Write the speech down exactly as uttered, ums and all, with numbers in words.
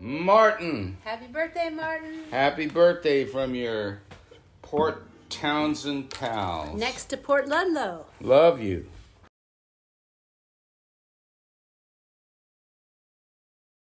Martin. Happy birthday, Martin. Happy birthday from your Port Townsend pals. Next to Port Ludlow. Love you.